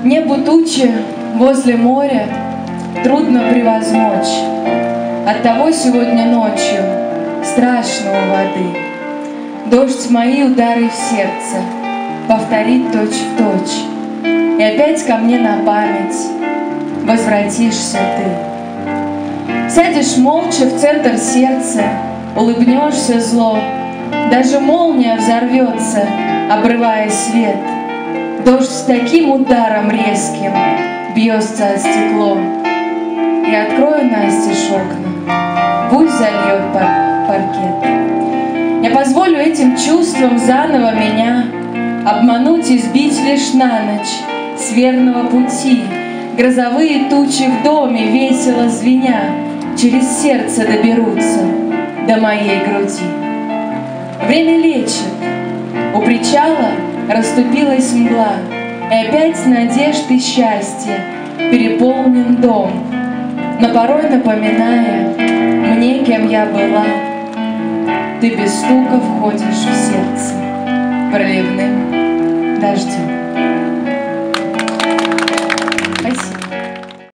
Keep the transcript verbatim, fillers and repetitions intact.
Небу тучи возле моря трудно превозмочь. Оттого сегодня ночью страшно у воды. Дождь мои удары в сердце повторит точь в точь. И опять ко мне на память возвратишься ты. Сядешь молча в центр сердца, улыбнешься зло. Даже молния взорвется, обрывая свет. Дождь с таким ударом резким бьется о стекло. Я открою настежь окна, пусть зальет пар паркет. Я позволю этим чувствам заново меня обмануть и сбить лишь на ночь с верного пути. Грозовые тучи в доме, весело звеня, через сердце доберутся до моей груди. Время лечит, у причала расступилась мгла, и опять надежд и счастья переполнен дом. Но порой напоминая мне, кем я была, ты без стука входишь в сердце проливным дождем.